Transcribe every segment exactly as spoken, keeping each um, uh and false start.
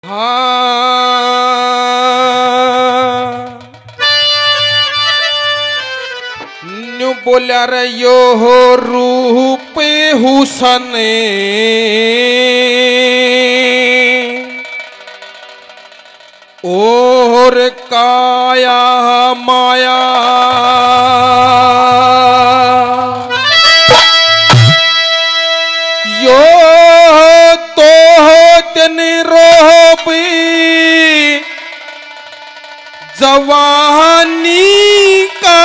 हाँ न्यू बोल्या रे यो हो रूप हुसने और काया माया यो तो दिन रोबी जवानी का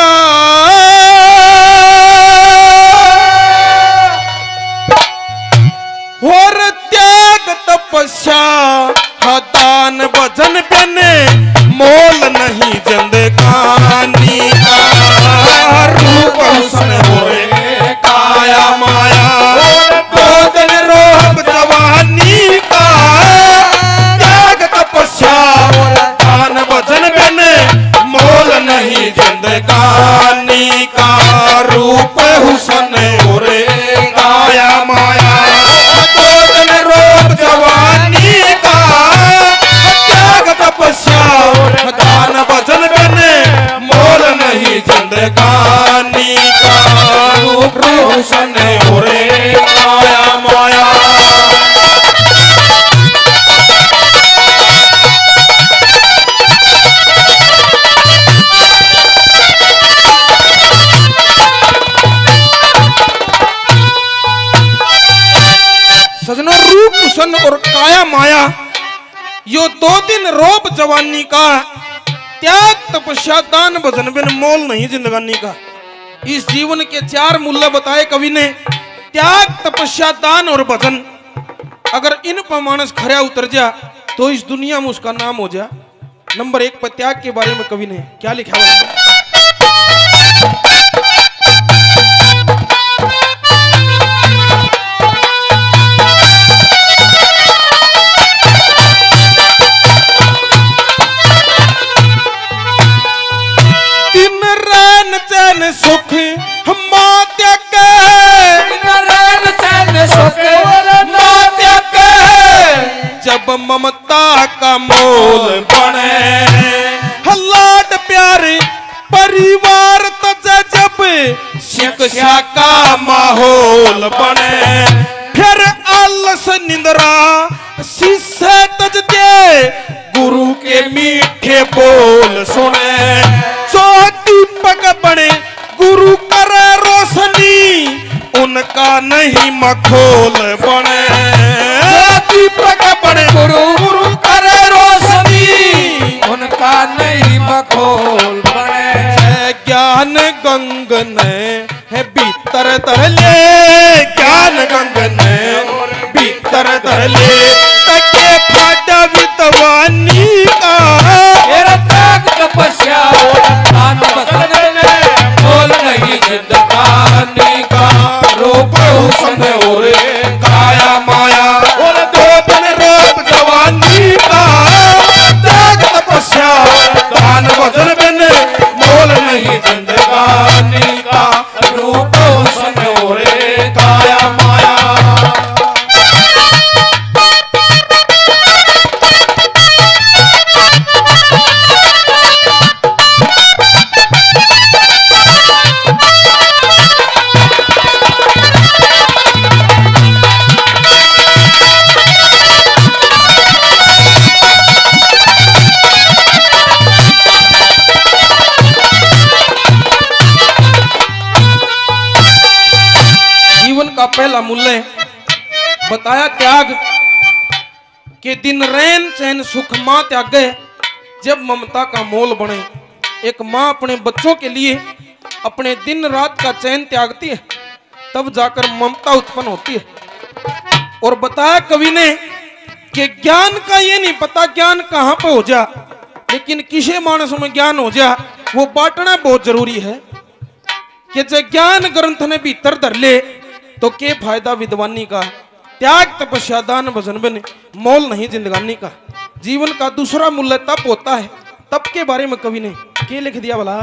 और त्याग तपस्या दान भजन बने मोल नहीं जिंदगानी का रूप हुस्न होए काया माया दिन रोब जवानी का त्याग तपस्या दान भजन बने मोल नहीं जिंदगानी का रूप हुस्न होए काया माया दिन रोब जवानी का दान भजन बने मोल नहीं जिंदगानी का रूप रोशन हो रे काया माया सजनों रूप हुसन और काया माया यो दो दिन रोब जवानी का त्याग तपस्या दान भजन बिन मोल नहीं जिंदगानी का। इस जीवन के चार मूल्य बताए कवि ने, त्याग तपस्या दान और भजन। अगर इन पर मानस खरा उतर जा तो इस दुनिया में उसका नाम हो जा। नंबर एक पर त्याग के बारे में कवि ने क्या लिखा है? सुख मात्या के रैन चैन सुख मात्या के जब ममता का मोल बने लाड प्यारे परिवार तजा जब शिक्षा का माहौल बने फिर आलस निंद्रा शिष्य तज दे गुरु के मीठे बोल सुने जो दीपक बने गुरु करे रोशनी उनका नहीं मखोल बने दीपक बने गुरु गुरु करे रोशनी उनका नहीं मखोल बने ज्ञान गंग ने है भीतर तरले ज्ञान गंग ने भीतर तरले तके फाटा विद्वानी का तेरा त्याग तपस्या दान भजन मोल नहीं जिंदगानी का रूप हुस्न होए काया माया और दो दिन रोब जवानी का त्याग तपस्या दान भजन बने मोल नहीं जिंदगानी का रूप हुस्न होए काया माया। का पहला मूल्य बताया त्याग के दिन रैन चैन सुख मां त्यागे जब ममता का मोल बने। एक मां अपने बच्चों के लिए अपने दिन रात का चैन त्यागती है तब जाकर ममता उत्पन्न होती है। और बताया कवि ने कि ज्ञान का ये नहीं पता ज्ञान कहां पे हो जा, लेकिन किसी मानस में ज्ञान हो जा वो बांटना बहुत जरूरी है। कि जो ज्ञान ग्रंथ ने भीतर धर ले तो के फायदा विद्वानी का। त्याग तपस्या दान भजन बने मोल नहीं जिंदगानी का। जीवन का दूसरा मूल्य तप होता है। तप के बारे में कवि ने क्या लिख दिया भला?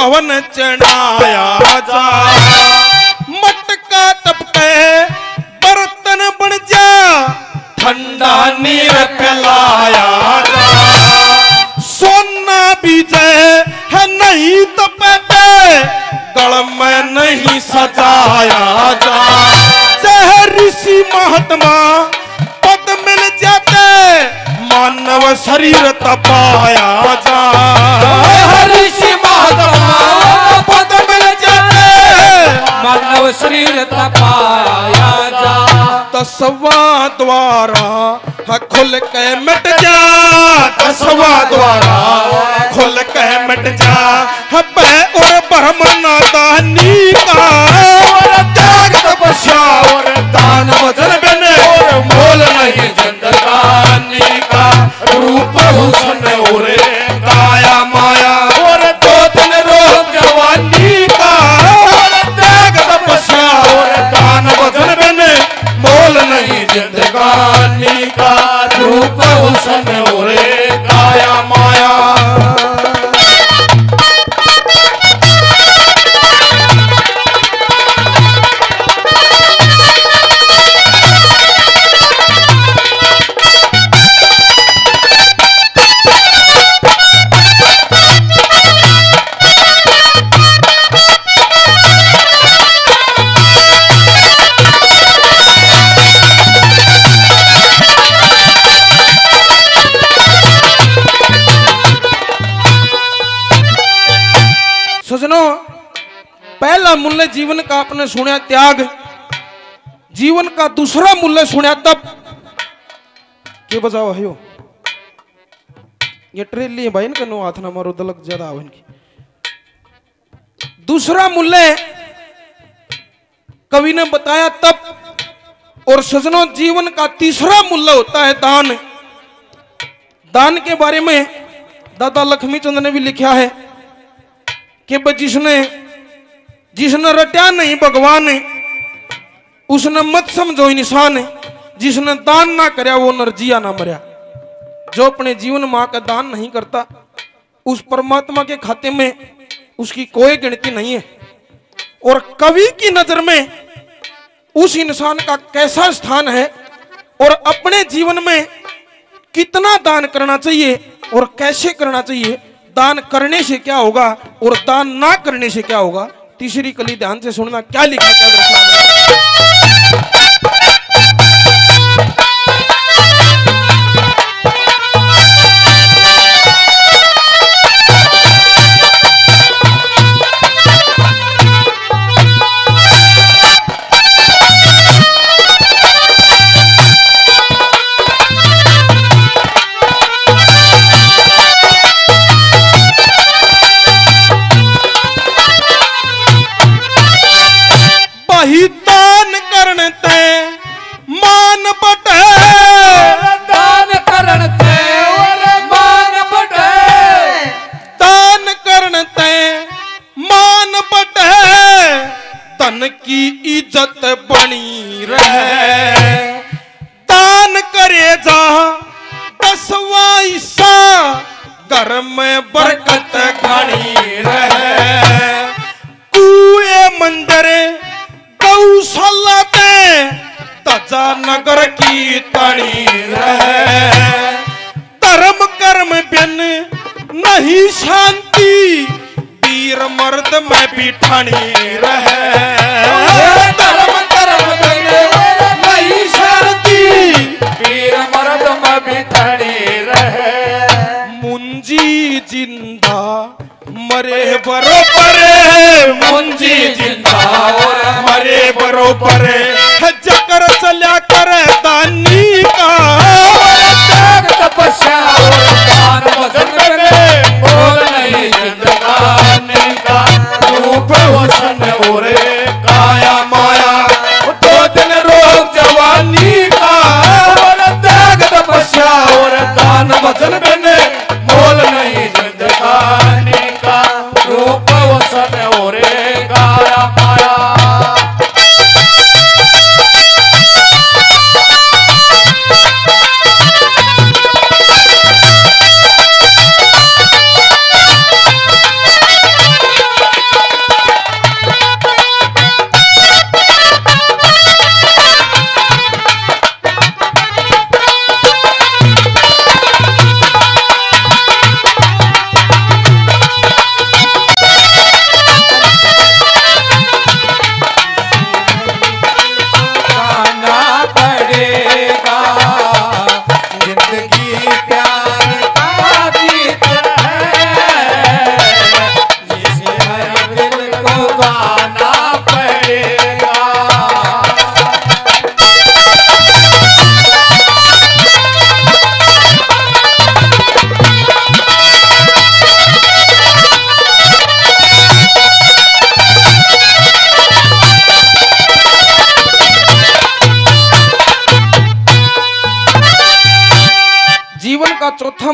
हवन चढ़ाया जा, मटका टपके बर्तन बन जा, ठंडा नीर पिलाया जा। सोना विजय है नहीं तो पैटे गल में नहीं सजाया जा। चाहे ऋषि महात्मा पद मिल जाते मानव शरीर तपाया जा। ऋषि महात्मा पद मिल जाते मानव शरीर तपाया जा। दसवा द्वारा खुल के मिट जा, दसवा द्वारा खुल के मिट जा। पै और ब्रह्मण दानी का त्याग तपस्या और दान वचन बने और मोल नहीं जिंदगानी का। रूप हुसन और काया माया और दो दिन रोग जवानी का। त्याग तपस्या और दान वचन बने मोल नहीं जिंदगानी का। रूप हुसन और काया माया। सजनों, पहला मूल्य जीवन का आपने सुना त्याग, जीवन का दूसरा मूल्य सुना तब के बजाओ है ये ट्रेन लिए भाई इनका नो हाथ ना मारो दलक ज्यादा हो इनकी। दूसरा मूल्य कवि ने बताया तब। और सजनों, जीवन का तीसरा मूल्य होता है दान। दान के बारे में दादा लक्ष्मी चंद ने भी लिखा है कि जिसने जिसने रटा नहीं भगवान उसने मत समझो इंसान। जिसने दान ना करया वो नरजिया ना मरया। जो अपने जीवन मां का दान नहीं करता उस परमात्मा के खाते में उसकी कोई गिनती नहीं है। और कवि की नजर में उस इंसान का कैसा स्थान है और अपने जीवन में कितना दान करना चाहिए और कैसे करना चाहिए, दान करने से क्या होगा और दान ना करने से क्या होगा। तीसरी कली ध्यान से सुनना, क्या लिखा क्या दर्शाया। ही दान करते मान बटे, दान करते मान बटे, दान करते मान बटे, तन की इज्जत बनी रहे। दान करे जा दसवा हिस्सा घर में बरकत घनी रहे। कुए मंदिर गौशाला ते तजा नगर की तनी रहे। धर्म कर्म बिन नहीं शांति वीर मर्द में भी ठानी रहे। धर्म कर्म बिन नहीं शांति वीर मर्द में भी ठानी रहे। मुंजी जिंदा मरे बरोबर, मुंजी जिंदा और मरे बरोबर। जकर चल्या करे दानी का त्याग तपस्या और दान वचन करे बोल नहीं जिंदगानी का। रूप हुसन और काया माया दो दिन रोग जवानी का। त्याग तपस्या और दान वचन बने मोल नहीं जिंदगानी का। रूप वसन और काया माया।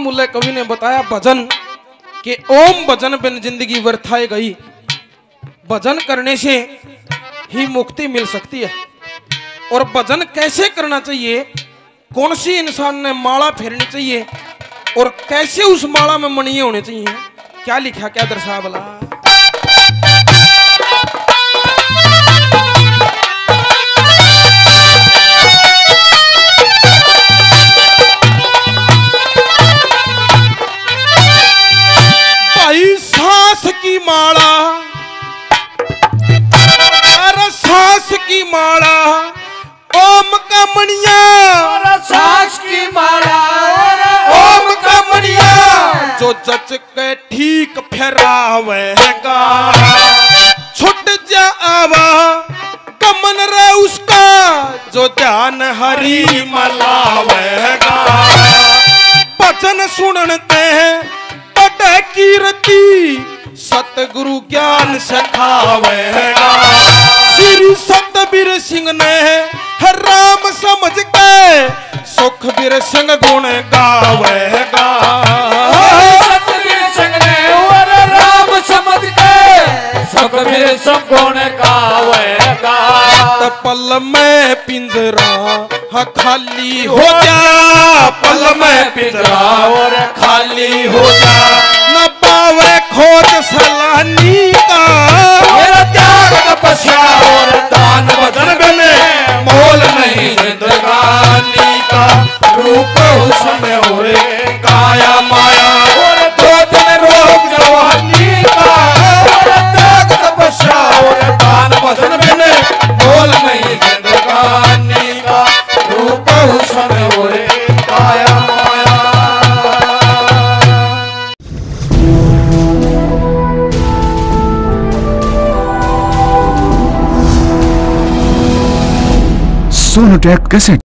मूल्य कवि ने बताया भजन कि ओम भजन बिन जिंदगी व्यर्थाए गई। भजन करने से ही मुक्ति मिल सकती है। और भजन कैसे करना चाहिए, कौन सी इंसान ने माला फेरनी चाहिए और कैसे उस माला में मणिये होने चाहिए, क्या लिखा, क्या दर्शा बोला। भाई सांस की माला, अरे सांस की माला, ओम का मणिया, सांस की माला, ओम का मणिया, जो जच के ठीक फेरावेगा, छुट जा आवा कमन रे उसका, जो ध्यान हरि मलावेगा। भजन सुनते हैं बड़े कीर्ति, सतगुरु ज्ञान सिखावेगा। श्री सतबीर सिंह ने है राम समझ के, सुखबीर सिंह गुण गावेगा। सतबीर सिंह ने और राम समझ के, सुखबीर सिंह गुण गावेगा। पल में पिंजरा हाँ खाली हो जा, पल में पिंजरा और खाली हो जा, न पावे खोज सलानी का, मेरा त्याग तपस्या और दान भजन बने, मोल नहीं जिंदगानी का। रूप हुस्न और काया माया, और दो दिन रोग जवानी का, मेरा त्याग तपस्या और दान भजन बने, मोल नहीं जिंदगानी का। रूप हुस्न और काया माया। सोनोटेक कैसेट।